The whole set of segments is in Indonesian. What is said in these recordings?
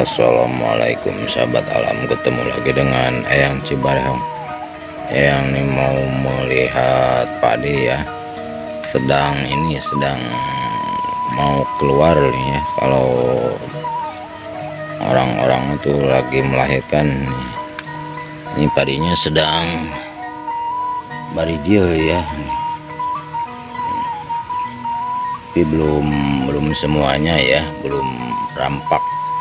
Assalamualaikum sahabat alam, ketemu lagi dengan Eyang Cibareng. Eyang nih mau melihat padi ya, sedang mau keluar nih ya. Kalau orang-orang itu lagi melahirkan nih. Ini padinya sedang barijil ya, tapi belum semuanya ya, belum rampak.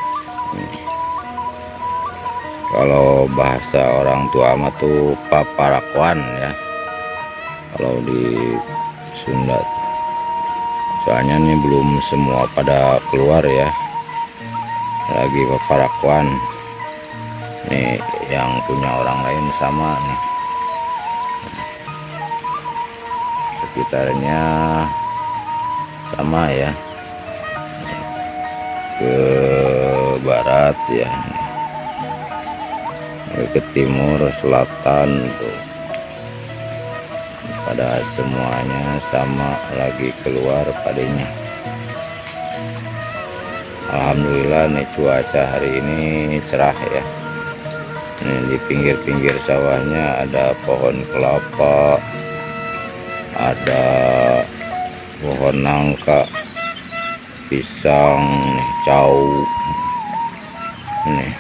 Kalau bahasa orang tua mah tuh paparakuan ya, kalau di Sunda. Soalnya nih belum semua pada keluar ya, lagi paparakuan. Nih yang punya orang lain sama nih, sekitarnya sama ya, ke barat ya, ke timur, selatan tuh pada semuanya sama lagi keluar padinya. Alhamdulillah nih cuaca hari ini cerah ya. Ini di pinggir-pinggir sawahnya ada pohon kelapa, ada pohon nangka, pisang nih, cau nih.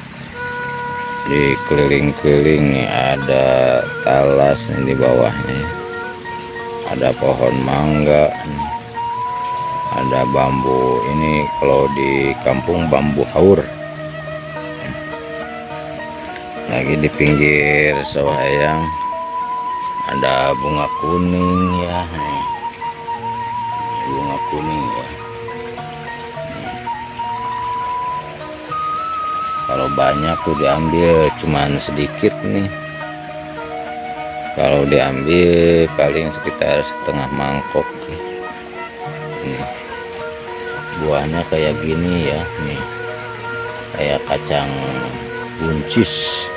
Di keliling-keliling nih ada talas nih, di bawahnya ada pohon mangga nih. Ada bambu, ini kalau di kampung bambu haur. Lagi di pinggir sawah Eyang ada bunga kuning ya nih. Bunga kuning ya. Kalau banyak tuh diambil, cuman sedikit nih. Kalau diambil paling sekitar setengah mangkok nih. Buahnya kayak gini ya nih, kayak kacang buncis.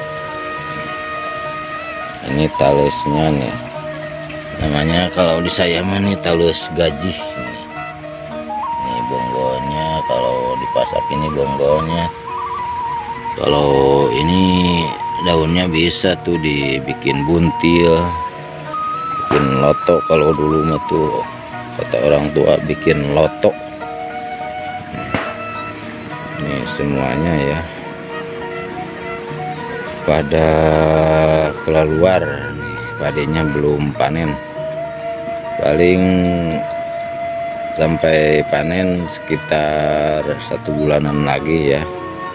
Ini talusnya nih, namanya kalau di saya mah nih talus gajih nih. Ini bonggolnya, kalau dipasak ini bonggolnya. Kalau ini daunnya bisa tuh dibikin buntil, bikin lotok. Kalau dulu mah tuh kata orang tua bikin lotok. Ini semuanya ya pada keluar nih, padinya belum panen. Paling sampai panen sekitar 1 bulanan lagi ya.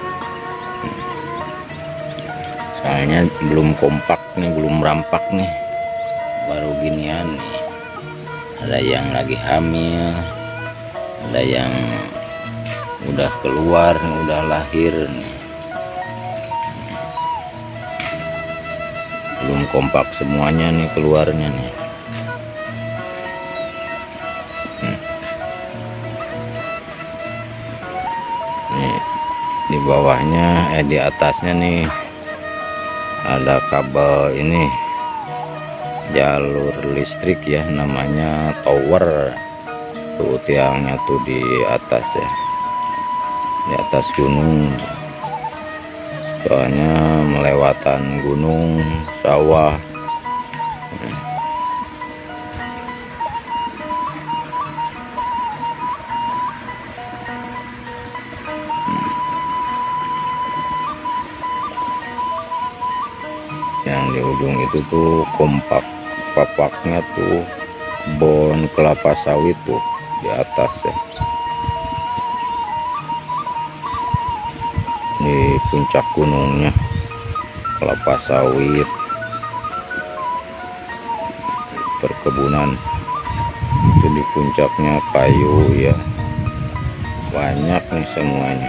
Soalnya belum kompak nih, belum rampak nih, baru ginian nih. Ada yang lagi hamil, ada yang udah keluar, udah lahir nih. Belum kompak semuanya nih keluarnya nih. Nih di bawahnya, di atasnya nih ada kabel ini, jalur listrik ya, namanya tower. Tuh tiangnya tuh di atas ya, di atas gunung. Soalnya melewatan gunung, sawah. Yang di ujung itu tuh kompak, papaknya tuh bon kelapa sawit tuh di atas ya. Di puncak gunungnya kelapa sawit, perkebunan. Itu di puncaknya kayu ya, banyak nih semuanya.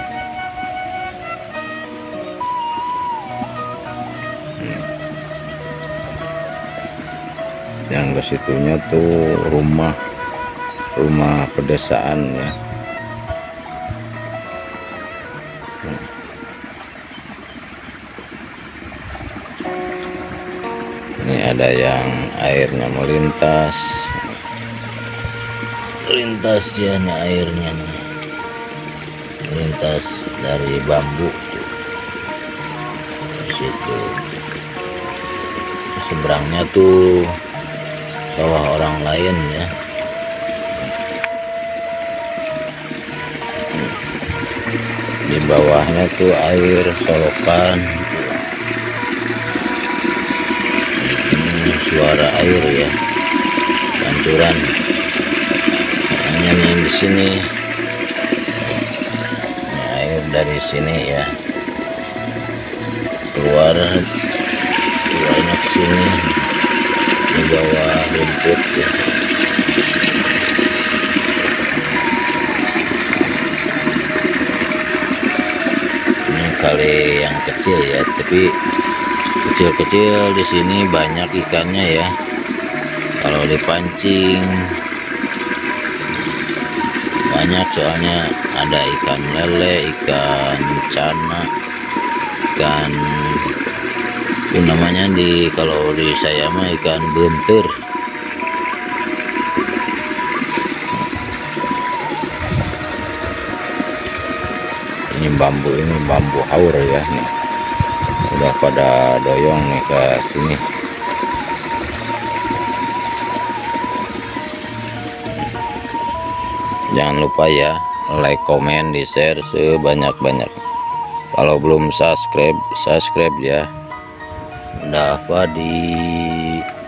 Yang ke situnya tuh rumah pedesaan ya. Ini ada yang airnya melintas ya, nih airnya nih. lintas dari bambu tuh. Di situ seberangnya tuh sawah orang lain ya. Di bawahnya tuh air solokan. Ini suara air ya, pancuran. Hanya yang di sini, ini air dari sini ya, keluarnya ke sini di bawah rumput ya. Ini kali yang kecil ya, tapi kecil-kecil di sini banyak ikannya ya. Kalau dipancing banyak, soalnya ada ikan lele, ikan cana, ikan itu namanya kalau di saya mah ikan bunter. Ini bambu haur ya nih. Udah pada doyong nih ke sini. Jangan lupa ya, like, komen, di share sebanyak-banyak. Kalau belum subscribe ya. Udah apa di